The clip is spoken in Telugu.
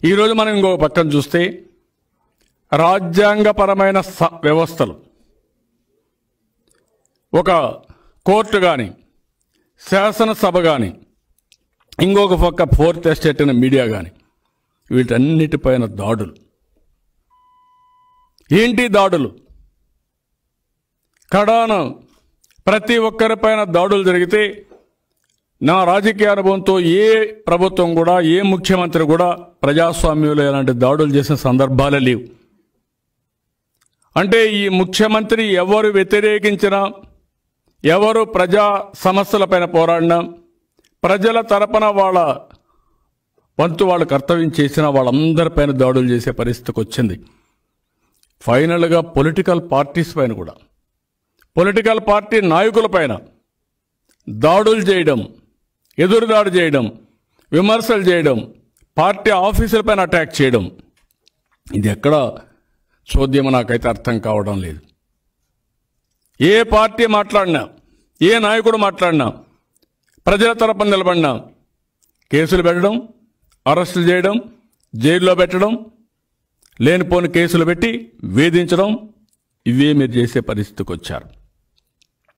ఈరోజు మనం ఇంకో పక్కన చూస్తే రాజ్యాంగపరమైన వ్యవస్థలు, ఒక కోర్టు కానీ, శాసనసభ కానీ, ఇంకొక పక్క ఫోర్త్ ఎస్టేట్ అనే మీడియా కానీ, వీటన్నిటిపైన దాడులు. ఏంటి దాడులు? కడాన ప్రతి ఒక్కరిపైన దాడులు జరిగితే నా రాజకీయ అనుభవంతో ఏ ప్రభుత్వం కూడా, ఏ ముఖ్యమంత్రి కూడా ప్రజాస్వామ్యంలో ఎలాంటి దాడులు చేసిన సందర్భాలే లేవు. అంటే ఈ ముఖ్యమంత్రి ఎవరు వ్యతిరేకించినా, ఎవరు ప్రజా సమస్యలపైన పోరాడినా, ప్రజల తరపున వాళ్ళ వంతు వాళ్ళు కర్తవ్యం చేసిన వాళ్ళందరిపైన దాడులు చేసే పరిస్థితికి వచ్చింది. ఫైనల్గా పొలిటికల్ పార్టీస్ పైన కూడా, పొలిటికల్ పార్టీ నాయకులపైన దాడులు చేయడం, ఎదురుదాడి చేయడం, విమర్శలు చేయడం, పార్టీ ఆఫీసులపైన అటాక్ చేయడం, ఇది ఎక్కడ చోద్యమో నాకైతే అర్థం కావడం లేదు. ఏ పార్టీ మాట్లాడినా, ఏ నాయకుడు మాట్లాడినా, ప్రజల తరపున నిలబడినా కేసులు పెట్టడం, అరెస్టులు చేయడం, జైల్లో పెట్టడం, లేనిపోని కేసులు పెట్టి వేధించడం, ఇవే మీరు చేసే పరిస్థితికి వచ్చారు.